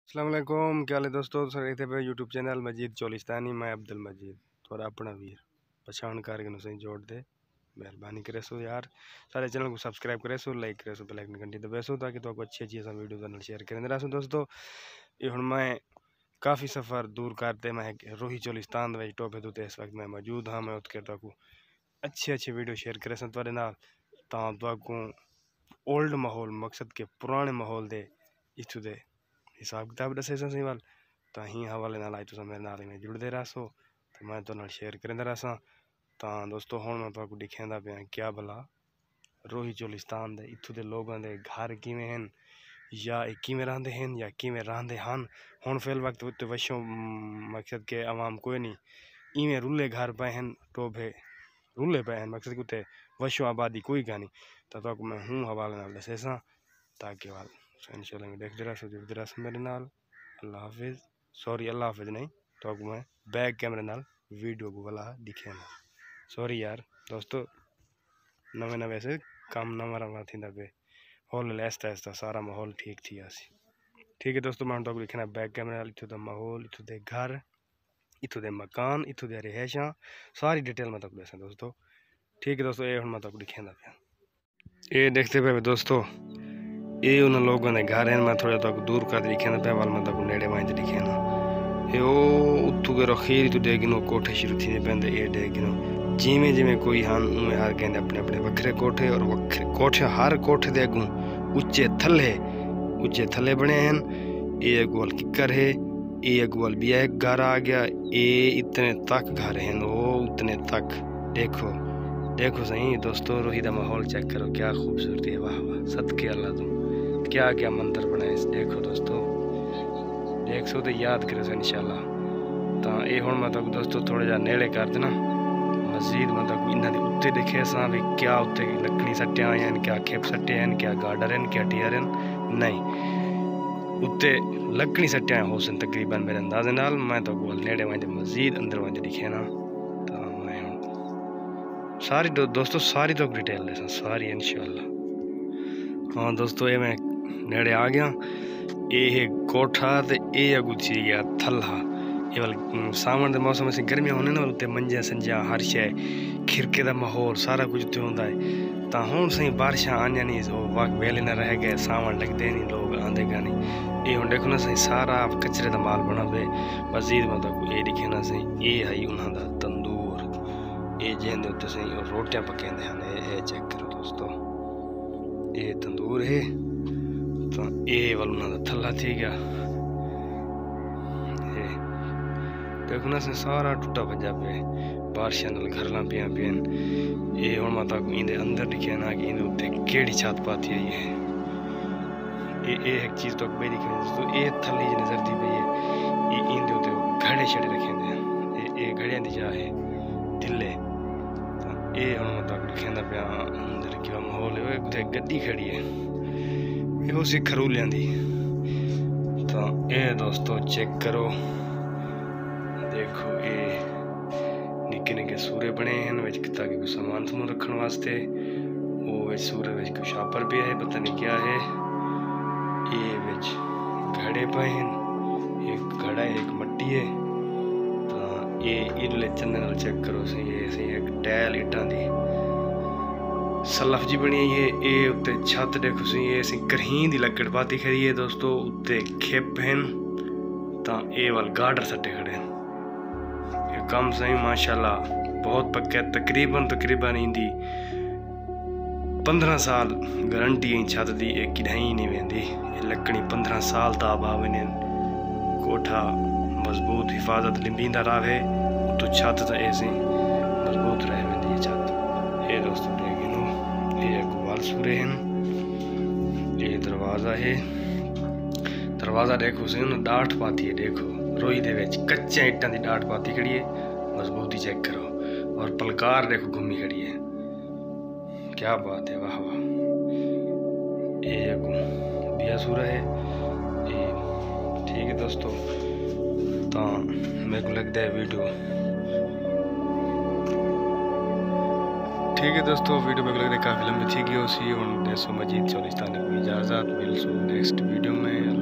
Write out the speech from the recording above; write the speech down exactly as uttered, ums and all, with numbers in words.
अस्सलाम वालेकुम, क्या हाल है दोस्तों। सर इतने पे यूट्यूब चैनल मजीद चोलिस्तानी, मैं अब्दुल मजीद थोड़ा अपना वीर पछाण करके नुसे जोड़ दे मेहरबानी करे सो यार। सारे चैनल को सब्सक्राइब करे सो, लाइक करे सो, बेल आइकन घंटी दबाए सो ताकि तो अच्छी अच्छी असा वीडियो चैनल शेयर करेंगे रहा दोस्तों। ये हुण मैं काफ़ी सफ़र दूर करते मैं रोही चोलिस्तान वे टोपे तो इस वक्त मैं मौजूद हाँ। मैं उत्कर तक अच्छे अच्छे वीडियो शेयर करे सन तुहाडे नाल तां ओल्ड माहौल मकसद के पुराने माहौल दे इत्थों दे हिसाब किताब दसे सही वाल तो ही हवाले नाल तुम मेरे नाल में जुड़ते रहो तो मैं तो शेयर करेंदा रहा। तो दोस्तों हुण मैं तुहानू दिखांदा पिया क्या भला रोही चोलिस्तान दे इत्थों दे लोगों दे घर किवें हन या किवें रहिंदे हन या किवें रहिंदे हन। हुण फिल वक्त उत्ते वशों मकसद के आवाम कोई नहीं इवें रुले घर पे हन टोभे रुले पे हैं मकसद के उत्ते वशों आबादी कोई का नहीं। तो मैं हूँ हवाले नाल दसे सा ताकि वाल इंशाल्लाह में देखते रहो जुड़ते रहो मेरे नाल। अल्लाह हाफिज़, सॉरी अल्लाह हाफिज़ नहीं तो मैं बैक कैमरे नाल वीडियो को वाला दिखे ना सॉरी यार दोस्तों। नवे नवे से काम नवा नवा थी पे हौल आहिस्ता आहिस्ता सारा माहौल ठीक थी आसी। ठीक है दोस्तों, मैं तो दिखना बैक कैमरे नाल इत्थों दा माहौल, इत्थों दे घर, इत्थों दे मकान, इत्थों दे रिहायशां सारी डिटेल मैं तक दसा दोस्तों। ठीक है दोस्तों, ये हुण मैं तक दिखांदा पिया ये देखते पे दोस्तों ये उन लोगों ने घर हैं। मैं थोड़ा तक दूर कर दिखे पे वाल मैं तक नेड़े वाइंद दिखे ना ये उत्तू के खीर तू डेगिनो कोठे शुरू थी पेंदे ये डेगिनो जिमें जिमें कोई हन उमें हर कहते अपने अपने वखरे कोठे और वखरे कोठे हर कोठे दे अगू उच्चे थले उच्चे थले बने हैं। ये अगवाल किकर है ये अगवाल भी एक घर आ गया ये इतने तक घर हैं वो उतने तक देखो देखो सही दोस्तों। रोही का माहौल चेक करो क्या खूबसूरती है, वाह वाह सदके अल्लाह तुम क्या क्या मंदिर बनाए देखो दोस्तों। देख सो तो याद करो इंशाल्लाह। तो ये हुण मैं तक दोस्तों थोड़ा जा नेड़े कर देना मस्जिद मैं तक इन्हां दे उत्ते दिखे सा भी क्या उत्ते लकड़ी सट्टियां आईयां क्या खेप सट्टे हैं क्या गार्डर हैं क्या टीयर हैं नहीं उत्ते लकड़ी सट्टियां हो सन तकरीबन मेरे अंदाजे नाल। मैं तो बोल नेड़े वांदे मस्जिद अंदर वांदे दिखे ना तो मैं सारी दो, दोस्तों सारी तो डिटेल ले सारी इंशाल्लाह। हाँ दोस्तों ये मैं नेड़े आ गया ये कोठा तो ये अगू थी गया थल्हा ये वाल सावन के मौसम से गर्मियां होने ना उत्ते मंजा संजा हर शे खिरके का माहौल सारा कुछ उत्ते होंदा है। तो हुण सही बारिशां आनियां नहीं वक्त वेले न रह गए सावन लगते नहीं लोग आंदे गा नहीं। ये हुण देखो ना सही सारा कचरे का माल बना पे मस्जिद में तक ये दिखे ना सही ये है उन्हां दा तंदूर ये जेंदे उत्ते सही रोटियां पकांदे हन ये चेक करो दोस्तों ये तंदूर है। तो ये वाल उन्हां दा थल्ला थी गया ये देखो ना सारा टुटा भजा पे बारिशां नाल घरला पिया पिन। ये हुण मैं तक इंदे अंदर दिखे ना कि इंदे उत्ते केड़ी छत पाती है ये ये ये एक चीज तो बड़ी दिखे दोस्तों ये थल्ली जी नजर दी पे ये इंदे उत्ते घड़े छड़े रखे हैं ये ये घड़ियां दी जा है दिले। तो ये हुण मैं तक दिखेंदा पिया अंदर क्या माहौल है उत्ते गड्डी खड़ी है ये उसी खरूलियां दी। तो ये दोस्तों चेक करो देखो ये निके निके सूरे बने हैं ताकि कुछ सामान सामान रखने वास्ते वो सूरे में कुछ शापर भी है पता नहीं क्या है। ये विच घड़े पे हैं एक घड़ा है एक मट्टी है। तो ये इले चंदन चेक करो सही ये सही एक टैल इटा दी सलफ जी बनी है ये उत्ते छत देखो सी ये सी करहीं दी लकड़ पाती खड़ी है दोस्तों उत्ते खेप हैं। तो ये वाल गार्डर सट्टे खड़े हैं ये कम सही माशाल्लाह बहुत पक्का तकरीबन तकरीबन इंदी पंद्रह साल गारंटी छत दी एक किढ़ाई नहीं वेंदी ये लकड़ी पंद्रह साल ताब आवे कोठा मजबूत हिफाजत लिंबींदा रहे तो छत तो ऐसी मजबूत रह वेंदी ये छत। ये दोस्तों देखिनो ये वाल सूरे हैं ये दरवाज़ा है दरवाज़ा देखो से ना डाठ पाती है देखो रोई दे विच कच्चे इट्टां दी डाठ पाती खड़ी है मजबूती चेक करो और पलकार देखो घूमी खड़ी है क्या बात है वाह वाह। ये दिया सूरा है ये ठीक है दोस्तों। तो मेरे को लगता है वीडियो ठीक है दोस्तों वीडियो मेरे को लगता है काफ़ी लंबी थी गई उसी उन देशों मजीद चोलिस्तानी को इजाज़त मिल सो नेक्स्ट वीडियो में।